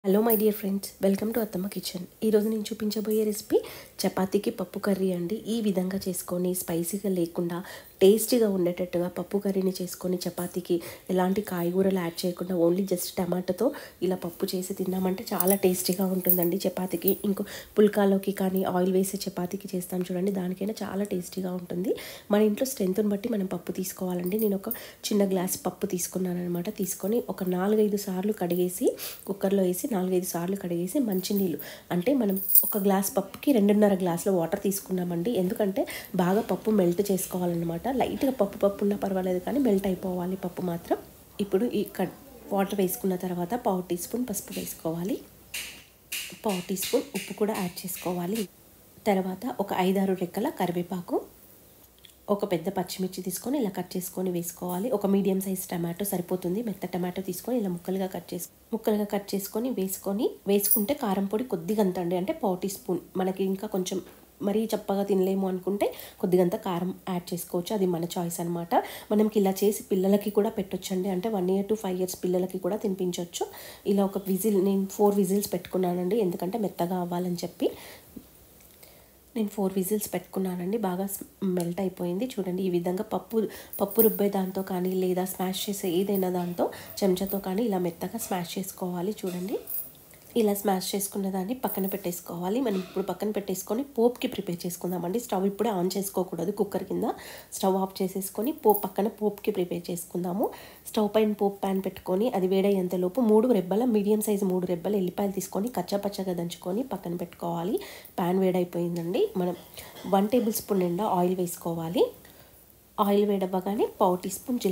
Hello my dear friends, welcome to Attamma kitchen. ఈరోజు నేను చూపించబోయే రెసిపీ చపాతీకి పప్పు కర్రీ అండి. ఈ విధంగా చేసుకొని స్పైసీగా లేకుండా టేస్టీగా ఉండేటట్టుగా పప్పు కర్రీని చేసుకొని చపాతీకి ఎలాంటి కాయగూరలు యాడ్ చేయకుండా ఓన్లీ జస్ట్ టమాటాతో ఇలా పప్పు చేసి తిన్నామంటే చాలా టేస్టీగా ఉంటుందండి. చపాతీకి ఇంకో పుల్కాలోకి కానీ ఆయిల్ వేసి చపాతీకి చేస్తాం చూడండి, దానికైనా చాలా టేస్టీగా ఉంటుంది. మన ఇంట్లో స్ట్రెంత్ని బట్టి మనం పప్పు తీసుకోవాలండి. నేను ఒక చిన్న గ్లాస్ పప్పు తీసుకున్నాను అనమాట. తీసుకొని ఒక 4-5 సార్లు కడిగేసి కుక్కర్లో వేసి 4-5 సార్లు కడిగేసి మంచినీళ్ళు, అంటే మనం ఒక గ్లాస్ పప్పుకి 2.5 గ్లాసుల వాటర్ తీసుకున్నామండి. ఎందుకంటే బాగా పప్పు మెల్ట్ చేసుకోవాలన్నమాట. లైట్గా పప్పు ఉన్నా పర్వాలేదు కానీ మెల్ట్ అయిపోవాలి పప్పు మాత్రం. ఇప్పుడు ఈ వాటర్ వేసుకున్న తర్వాత 1/4 టీ స్పూన్ పసుపు వేసుకోవాలి, 1/4 టీ స్పూన్ ఉప్పు కూడా యాడ్ చేసుకోవాలి. తర్వాత ఒక 5-6 రెక్కల కరివేపాకు, ఒక పెద్ద పచ్చిమిర్చి తీసుకొని ఇలా కట్ చేసుకొని వేసుకోవాలి. ఒక మీడియం సైజ్ టమాటో సరిపోతుంది. మెత్త టమాటో తీసుకొని ఇలా ముక్కలుగా కట్ చేసుకొని వేసుకుంటే కారం పొడి కొద్దిగా అంత అండి, అంటే 1/4 టీ స్పూన్. మనకి ఇంకా కొంచెం మరీ చప్పగా తినలేము అనుకుంటే కొద్దిగంత కారం యాడ్ చేసుకోవచ్చు, అది మన చాయిస్ అనమాట. మనకి ఇలా చేసి పిల్లలకి కూడా పెట్టొచ్చండి, అంటే 1 year to 5 years పిల్లలకి కూడా తినిపించవచ్చు. ఇలా ఒక విజిల్, నేను 4 విజిల్స్ పెట్టుకున్నానండి, ఎందుకంటే మెత్తగా అవ్వాలని చెప్పి. నేను 4 విజిల్స్ పెట్టుకున్నానండి. బాగా మెల్ట్ అయిపోయింది చూడండి. ఈ విధంగా పప్పు రుబ్బే దాంతో కానీ లేదా స్మాష్ చేసే ఏదైనా దాంతో చెంచాతో కానీ ఇలా మెత్తగా స్మాష్ చేసుకోవాలి చూడండి. ఇలా స్మాష్ చేసుకున్న దాన్ని పక్కన పెట్టేసుకోవాలి. మనం ఇప్పుడు పక్కన పెట్టేసుకొని పోప్కి ప్రిపేర్ చేసుకుందామండి. స్టవ్ ఇప్పుడే ఆన్ చేసుకోకూడదు, కుక్కర్ కింద స్టవ్ ఆఫ్ చేసేసుకొని పక్కన పోప్కి ప్రిపేర్ చేసుకుందాము. స్టవ్ పైన పోప్ ప్యాన్ పెట్టుకొని అది వేడయ్యేంతలోపు 3 రెబ్బల మీడియం సైజు 3 రెబ్బల ఎల్లిపాయలు తీసుకొని కచ్చాపచ్చగా దంచుకొని పక్కన పెట్టుకోవాలి. ప్యాన్ వేడైపోయిందండి. మనం 1 టేబుల్ స్పూన్ నిండా ఆయిల్ వేసుకోవాలి. ఆయిల్ వేడవ్వగానే 1/4 టీ స్పూన్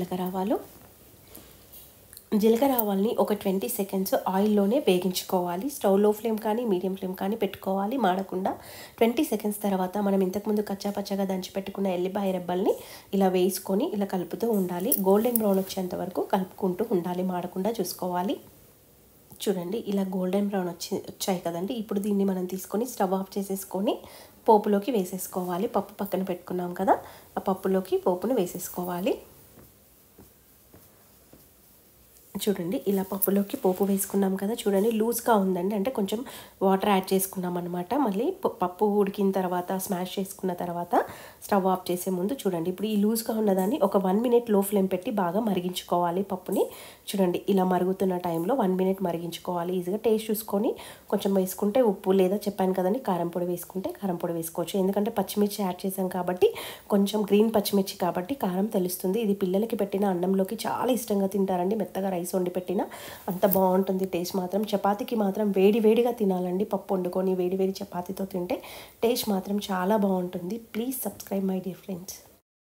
జీలకర్ర ఆవాల్ని ఒక 20 సెకండ్స్ ఆయిల్లోనే వేగించుకోవాలి. స్టవ్ లో ఫ్లేమ్ కానీ మీడియం ఫ్లేమ్ కానీ పెట్టుకోవాలి, మాడకుండా. 20 సెకండ్స్ తర్వాత మనం ఇంతకుముందు కచ్చాపచ్చగా దంచి పెట్టుకున్న ఎల్లిపాయ రెబ్బల్ని ఇలా వేసుకొని ఇలా కలుపుతూ ఉండాలి. గోల్డెన్ బ్రౌన్ వచ్చేంత వరకు కలుపుకుంటూ ఉండాలి, మాడకుండా చూసుకోవాలి. చూడండి, ఇలా గోల్డెన్ బ్రౌన్ వచ్చాయి కదండి. ఇప్పుడు దీన్ని మనం తీసుకొని స్టవ్ ఆఫ్ చేసేసుకొని పోపులోకి వేసేసుకోవాలి. పప్పు పక్కన పెట్టుకున్నాం కదా, ఆ పప్పులోకి పోపును వేసేసుకోవాలి. చూడండి, ఇలా పప్పులోకి పోపు వేసుకున్నాం కదా, చూడండి లూజ్గా ఉందండి, అంటే కొంచెం వాటర్ యాడ్ చేసుకున్నాం అనమాట. మళ్ళీ పప్పు ఉడికిన తర్వాత స్మాష్ చేసుకున్న తర్వాత స్టవ్ ఆఫ్ చేసే ముందు చూడండి, ఇప్పుడు ఈ లూజ్గా ఉన్నదాన్ని ఒక 1 minute లో ఫ్లేమ్ పెట్టి బాగా మరిగించుకోవాలి పప్పుని. చూడండి, ఇలా మరుగుతున్న టైంలో 1 minute మరిగించుకోవాలి. ఈజీగా టేస్ట్ చూసుకొని కొంచెం వేసుకుంటే ఉప్పు, లేదా చెప్పాను కదండి కారం పొడి వేసుకుంటే కారం పొడి వేసుకోవచ్చు. ఎందుకంటే పచ్చిమిర్చి యాడ్ చేసాం కాబట్టి, కొంచెం గ్రీన్ పచ్చిమిర్చి కాబట్టి కారం తెలుస్తుంది. ఇది పిల్లలకి పెట్టిన అన్నంలోకి చాలా ఇష్టంగా తింటారండి. మెత్తగా రైస్ వండి పెట్టినా అంత బాగుంటుంది టేస్ట్ మాత్రం. చపాతీకి మాత్రం వేడిగా తినాలండి. పప్పు వండుకొని వేడి చపాతీతో తింటే టేస్ట్ మాత్రం చాలా బాగుంటుంది. Please subscribe my dear friends.